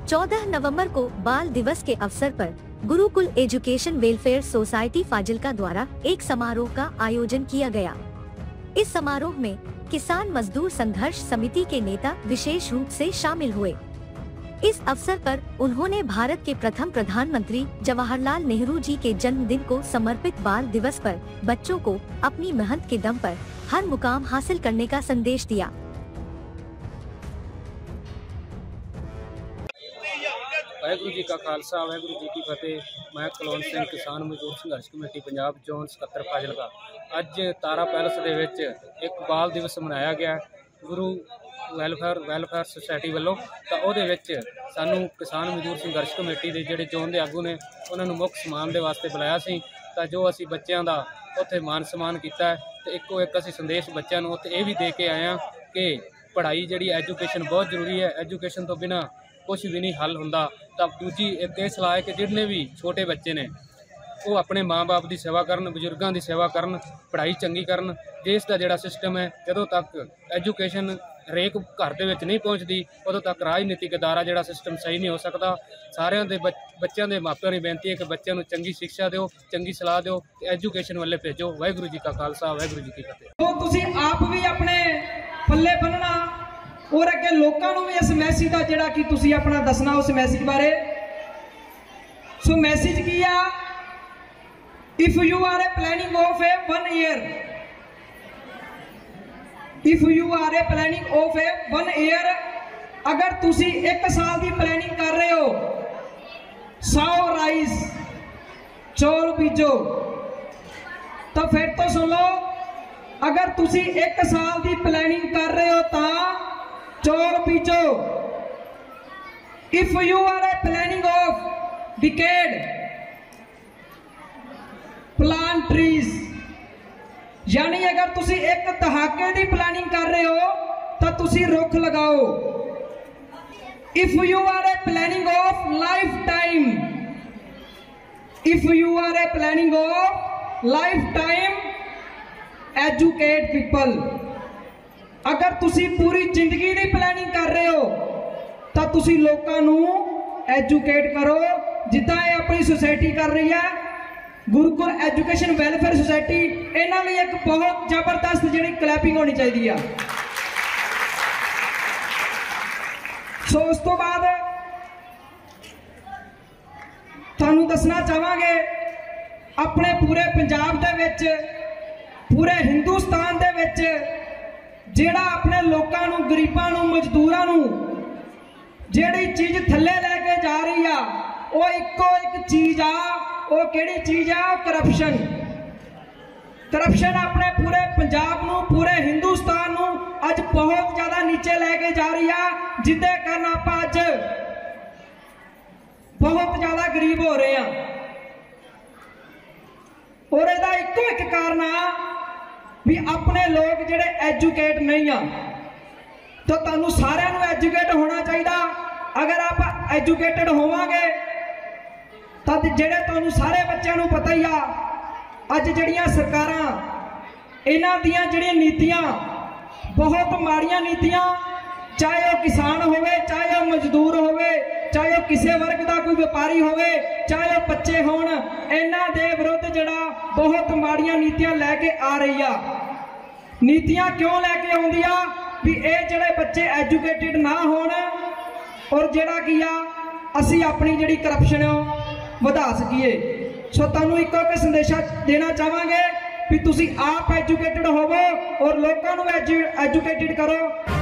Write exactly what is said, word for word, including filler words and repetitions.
चौदह नवंबर को बाल दिवस के अवसर पर Gurukul education welfare society Fazilka द्वारा एक समारोह का आयोजन किया गया। इस समारोह में किसान मजदूर संघर्ष समिति के नेता विशेष रूप से शामिल हुए। इस अवसर पर उन्होंने भारत के प्रथम प्रधानमंत्री जवाहरलाल नेहरू जी के जन्मदिन को समर्पित बाल दिवस पर बच्चों को अपनी मेहनत के दम पर हर मुकाम हासिल करने का संदेश दिया। वाहेगुरू जी का खालसा वाहेगुरू जी की फतेह। मैं कुलवंत सिंह किसान मजदूर संघर्ष कमेटी पंजाब जोन सकत्तर फाजिल्का। अज तारा पैलेस दे विच एक बाल दिवस मनाया गया गुरु वैलफेयर वैलफेयर सोसाइटी वालों। तो उहदे विच सानू किसान मजदूर संघर्ष कमेटी के जिहड़े जोन के आगू ने उन्होंने मुख्य समान के वास्ते बुलाया सी। तो जो असी बच्चों का उत्थे मान सम्मान किया है, तो इक्को एक असी संदेश बच्चों को उत्थे यह भी दे के आए हैं कि पढ़ाई जिहड़ी एजुकेशन बहुत जरूरी है, एजुकेशन तो बिना कुछ भी नहीं हल होंदा। तो दूजी एक ये सलाह है कि जितने भी छोटे बच्चे ने वो अपने माँ बाप की सेवा करन, बजुर्गों की सेवा करन, पढ़ाई चंगी करन। देश का जिहड़ा सिस्टम है, जदों तक एजुकेशन हरेक घर दे विच नहीं पहुँचती उदों तक राजनीतिक अदारा जिहड़ा सिस्टम सही नहीं हो सकता। सारिਆਂ ਦੇ बच्चों के मापिਆਂ की बेनती है कि बच्चों को चंगी शिक्षा दो, चंगी सलाह दो, एजुकेशन वाले भेजो। वाहिगुरू जी का खालसा वाहिगुरू जी की फतेह। तो तुसी आप भी अपने पल्ले बनना और अगे लोगों को भी इस मैसेज का जिहड़ा कि तुसी अपना दसना उस मैसेज बारे। सो मैसेज की आ, if you are a planning of a one year if you are a planning of a one year अगर तुसी एक साल की प्लानिंग कर रहे हो, सौ राइस चौल बीजो। तो फिर तो सुन लो, अगर तुसी एक साल की प्लानिंग कर रहे हो तो चौल बीजो। If you are a planning of decade plant trees, यानी अगर तुसी एक दहाके की प्लानिंग कर रहे हो तो तुसी रुख लगाओ। If you are a planning of lifetime if you are a planning of lifetime educate people, अगर तुसी पूरी जिंदगी की प्लानिंग कर रहे हो तो तुसी लोगों को एजुकेट करो, जिदा ये अपनी सोसाइटी कर रही है गुरुकुल एजुकेशन वेलफेयर सोसाइटी। इन्होंने एक बहुत जबरदस्त जी क्लैपिंग होनी चाहिए। सो उस तो बाद थानू दसना चाहांगे अपने पूरे पंजाब दे विच, पूरे हिंदुस्तान दे विच जिहड़ा अपने लोगों नू, गरीबां नू, मजदूरां नू जिहड़ी चीज़ थल्ले लैके जा रही आ, वो इक्को एक चीज़ आ। वो किहड़ी चीज़ आ? करप्शन। करप्शन अपने पूरे पंजाब नू, पूरे हिंदुस्तान नू अज बहुत ज़्यादा नीचे लैके जा रही है, जिदे कारण आप अज बहुत ज़्यादा गरीब हो रहे हैं। और इहदा इक्को एक कारण आ भी अपने लोग जिहड़े एजुकेट नहीं आ। तो तुहानू सारिਆਂ नू एजुकेट होना चाहिए। अगर आप एजुकेटेड होवांगे तो जिहड़े तुहानू सारे बच्चों को पता ही आ, अज जिहड़ियां सरकारां इन्हां दियां जिहड़ियां नीतियां बहुत माड़ियां नीतियां, चाहे वह किसान होवे, चाहे वह मजदूर होवे, चाहे वह किसी वर्ग का कोई व्यापारी होवे, चाहे वह बच्चे होण, इन्हां दे विरुद्ध जिहड़ा बहुत माड़ियां नीतियां लैके आ रही आ। नीतियां क्यों लैके आउंदी आ भी ये जिहड़े बच्चे एजुकेटेड ना होण और जिहड़ा की आ असी अपनी जिहड़ी करप्शन वधा सकीए। सो तुहानू इक्को एक संदेशा देना चाहांगे भी तुसी आप एजुकेटेड होवो और लोगों को एजु एजुकेटेड करो।